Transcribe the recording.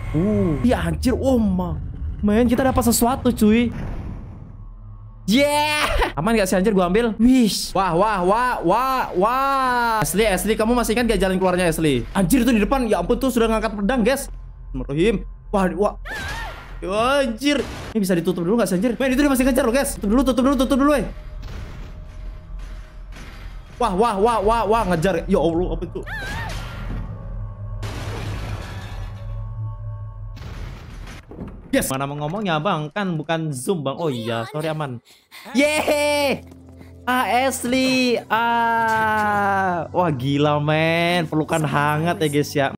Iya anjir, men kita dapat sesuatu cuy. Yeah, aman gak sih anjir, gua ambil. Wish. Wah. Asli, kamu masih ingat gak jalan keluarnya Asli? Anjir itu di depan, ya ampun tuh sudah ngangkat pedang guys. Bismillahirrahmanirrahim. Wah. Anjir, ini bisa ditutup dulu gak sih anjir? Men itu dia masih ngejar loh guys. Tutup dulu. Wah, ngejar. Ya Allah, apa itu? Yes. Mana mau ngomongnya bang? Kan bukan zoom bang. Oh iya, sorry aman. Yeay. Asli. Wah gila men. Pelukan hangat ya guys ya.